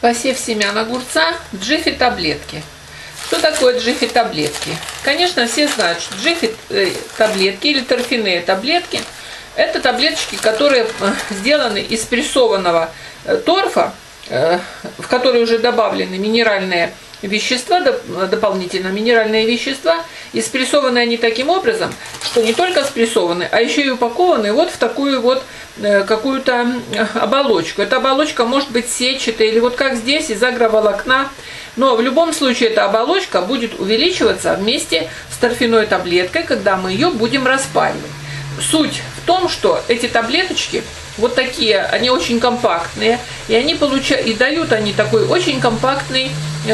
Посев семян огурца в Джиффи таблетки. Что такое Джиффи таблетки? Конечно, все знают, что Джиффи таблетки или торфяные таблетки – это таблеточки, которые сделаны из прессованного торфа, в который уже добавлены минеральные вещества, дополнительно минеральные вещества, и спрессованы они таким образом, что не только спрессованы, а еще и упакованы вот в такую вот какую-то оболочку. Эта оболочка может быть сетчатая или вот как здесь из агроволокна, но в любом случае эта оболочка будет увеличиваться вместе с торфяной таблеткой, когда мы ее будем распаривать. Суть в том, что эти таблеточки вот такие, они очень компактные, и они и дают они такой очень компактный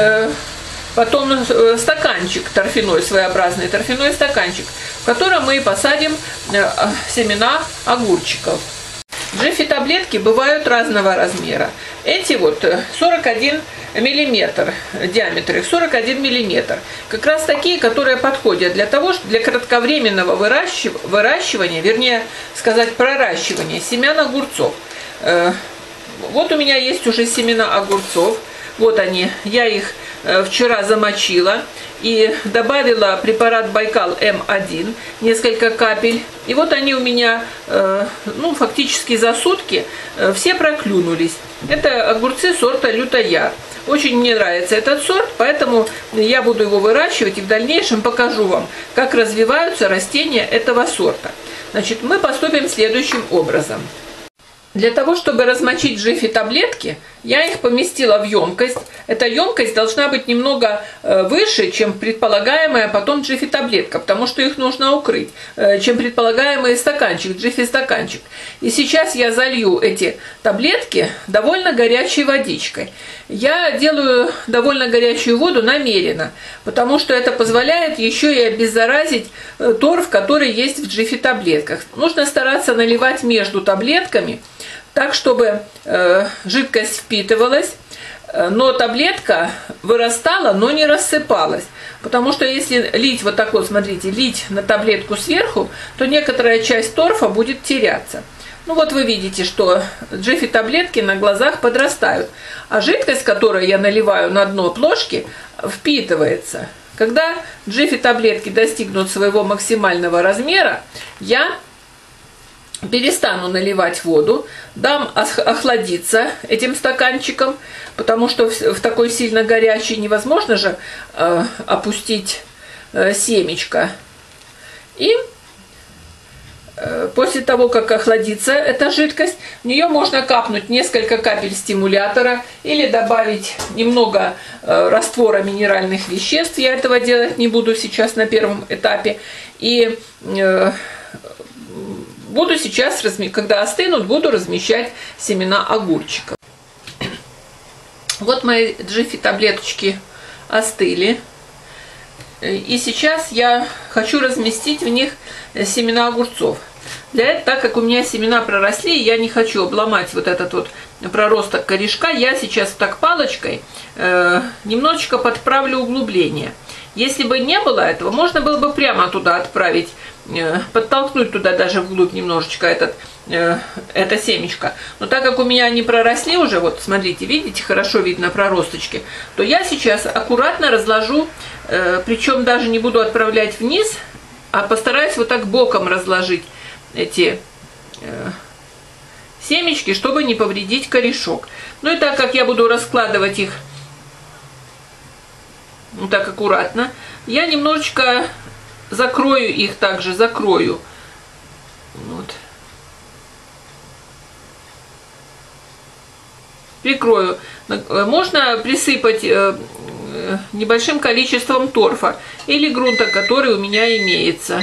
потом стаканчик торфяной, своеобразный торфяной стаканчик, в котором мы посадим семена огурчиков. Джиффи таблетки бывают разного размера. Эти вот 41 миллиметр диаметр, их 41 миллиметр. Как раз такие, которые подходят для того, что для кратковременного выращивания, вернее сказать, проращивания семян огурцов. Вот у меня есть уже семена огурцов. Вот они, я их вчера замочила и добавила препарат Байкал М1, несколько капель. И вот они у меня, фактически за сутки все проклюнулись. Это огурцы сорта Лютояр. Очень мне нравится этот сорт, поэтому я буду его выращивать и в дальнейшем покажу вам, как развиваются растения этого сорта. Значит, мы поступим следующим образом. Для того, чтобы размочить Джиффи таблетки, я их поместила в емкость. Эта емкость должна быть немного выше, чем предполагаемая потом Джиффи таблетка, потому что их нужно укрыть, чем предполагаемый стаканчик, Джиффи стаканчик. И сейчас я залью эти таблетки довольно горячей водичкой. Я делаю довольно горячую воду намеренно, потому что это позволяет еще и обеззаразить торф, который есть в Джиффи таблетках. Нужно стараться наливать между таблетками, так, чтобы жидкость впитывалась, но таблетка вырастала, но не рассыпалась. Потому что если лить вот так вот, смотрите, лить на таблетку сверху, то некоторая часть торфа будет теряться. Ну вот вы видите, что Джиффи таблетки на глазах подрастают, а жидкость, которую я наливаю на дно плошки, впитывается. Когда Джиффи таблетки достигнут своего максимального размера, я перестану наливать воду, дам охладиться этим стаканчиком, потому что в такой сильно горячий невозможно же опустить семечко. И после того, как охладится эта жидкость, в нее можно капнуть несколько капель стимулятора или добавить немного раствора минеральных веществ. Я этого делать не буду сейчас на первом этапе. И буду сейчас, когда остынут, буду размещать семена огурчиков. Вот мои Джиффи таблеточки остыли. И сейчас я хочу разместить в них семена огурцов. Для этого, так как у меня семена проросли, я не хочу обломать вот этот вот проросток корешка, я сейчас так палочкой немножечко подправлю углубление. Если бы не было этого, можно было бы прямо туда отправить, подтолкнуть туда даже вглубь немножечко это семечко. Но так как у меня они проросли уже, вот смотрите, видите, хорошо видно проросточки, то я сейчас аккуратно разложу, причем даже не буду отправлять вниз, а постараюсь вот так боком разложить эти семечки, чтобы не повредить корешок. Ну и так как я буду раскладывать их вот так аккуратно, я немножечко закрою их, также закрою. Вот. Прикрою. Можно присыпать небольшим количеством торфа или грунта, который у меня имеется.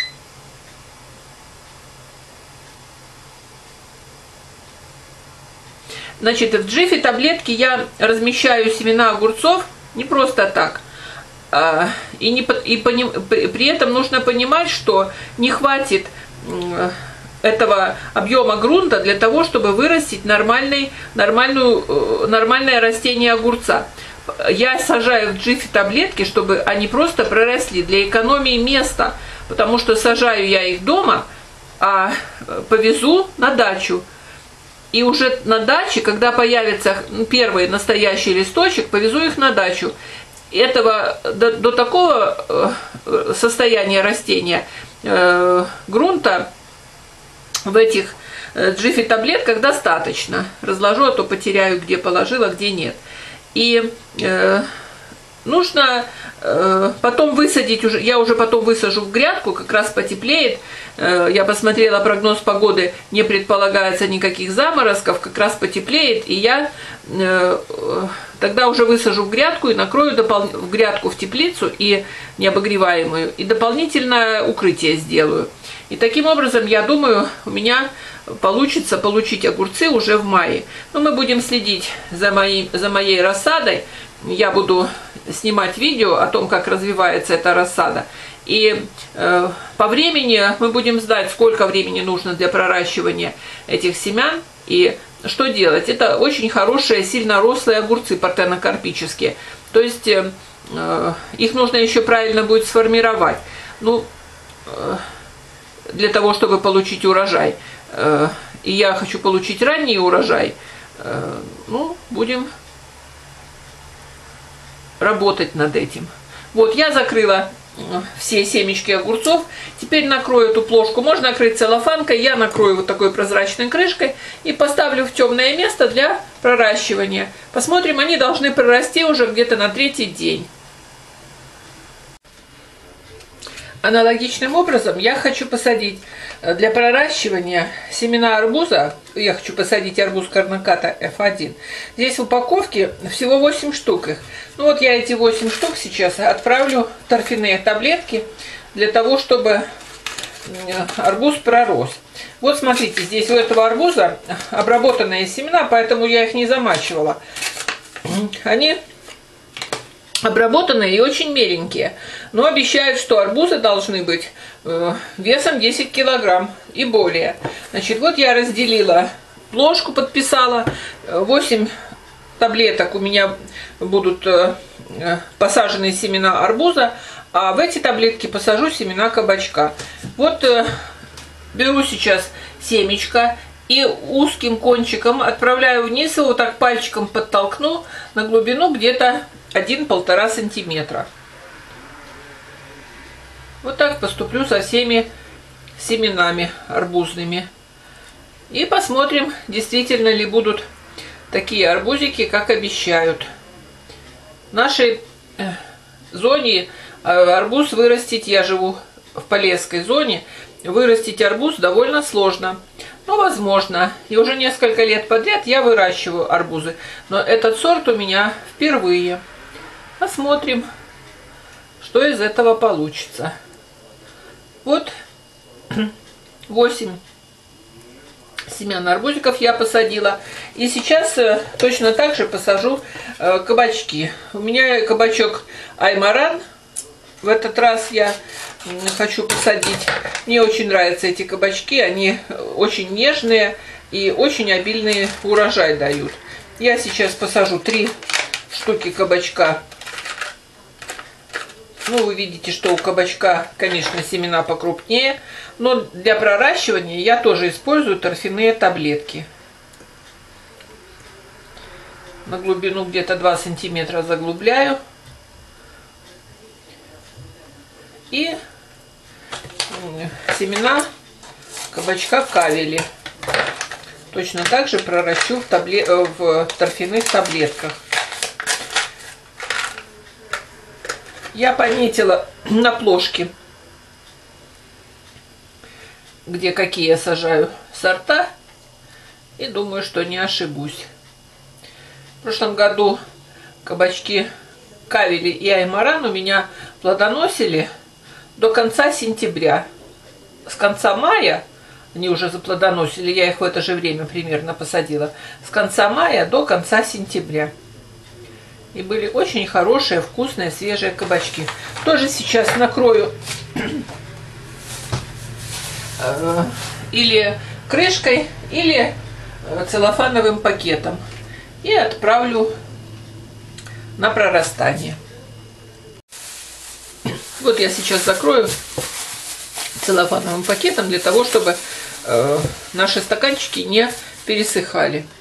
Значит, в Джиффи таблетки я размещаю семена огурцов не просто так. При этом нужно понимать, что не хватит этого объема грунта для того, чтобы вырастить нормальное растение огурца. Я сажаю в Джиффи таблетки, чтобы они просто проросли для экономии места, потому что сажаю я их дома, а повезу на дачу. И уже на даче, когда появится первый настоящий листочек, повезу их на дачу. Этого до такого состояния растения грунта в этих Jiffy таблетках достаточно. Разложу, а то потеряю, где положила, где нет. И нужно потом высадить, я уже потом высажу в грядку, как раз потеплеет. Я посмотрела прогноз погоды, не предполагается никаких заморозков, как раз потеплеет, и я тогда уже высажу в грядку и накрою в грядку в теплицу и необогреваемую, и дополнительное укрытие сделаю. И таким образом, я думаю, у меня получится получить огурцы уже в мае. Но мы будем следить за моей рассадой. Я буду снимать видео о том, как развивается эта рассада. И по времени мы будем знать, сколько времени нужно для проращивания этих семян и что делать. Это очень хорошие, сильно рослые огурцы партенокарпические. То есть их нужно еще правильно будет сформировать. Ну, для того, чтобы получить урожай. И я хочу получить ранний урожай. Ну, будем работать над этим. Вот, я закрыла все семечки огурцов. Теперь накрою эту плошку. Можно накрыть целлофанкой. Я накрою вот такой прозрачной крышкой и поставлю в темное место для проращивания. Посмотрим, они должны прорасти уже где-то на 3-й день. Аналогичным образом я хочу посадить для проращивания семена арбуза. Я хочу посадить арбуз Корноката F1. Здесь в упаковке всего 8 штук их. Ну вот я эти 8 штук сейчас отправлю в торфяные таблетки для того, чтобы арбуз пророс. Вот смотрите, здесь у этого арбуза обработанные семена, поэтому я их не замачивала. Они обработанные и очень меленькие. Но обещают, что арбузы должны быть весом 10 килограмм и более. Значит, вот я разделила ложку, подписала. 8 таблеток у меня будут посаженные семена арбуза, а в эти таблетки посажу семена кабачка. Вот беру сейчас семечко и узким кончиком отправляю вниз, его вот так пальчиком подтолкну на глубину где-то 1–1,5 сантиметра. Вот так поступлю со всеми семенами арбузными. И посмотрим, действительно ли будут такие арбузики, как обещают. В нашей зоне арбуз вырастить, я живу в Полесской зоне, вырастить арбуз довольно сложно. Но возможно. И уже несколько лет подряд я выращиваю арбузы. Но этот сорт у меня впервые. Посмотрим, что из этого получится. Вот 8 семян арбузиков я посадила. И сейчас точно так же посажу кабачки. У меня кабачок Аймаран. В этот раз я хочу посадить. Мне очень нравятся эти кабачки. Они очень нежные и очень обильный урожай дают. Я сейчас посажу 3 штуки кабачка. Ну, вы видите, что у кабачка, конечно, семена покрупнее. Но для проращивания я тоже использую торфяные таблетки. На глубину где-то 2 сантиметра заглубляю. И семена кабачка кавели точно так же проращу в торфяных таблетках. Я пометила на плошке, где какие я сажаю сорта, и думаю, что не ошибусь. В прошлом году кабачки кавели и аймаран у меня плодоносили до конца сентября. С конца мая они уже заплодоносили, я их в это же время примерно посадила. С конца мая до конца сентября. И были очень хорошие, вкусные, свежие кабачки. Тоже сейчас накрою или крышкой, или целлофановым пакетом. И отправлю на прорастание. Вот я сейчас закрою целлофановым пакетом для того, чтобы наши стаканчики не пересыхали.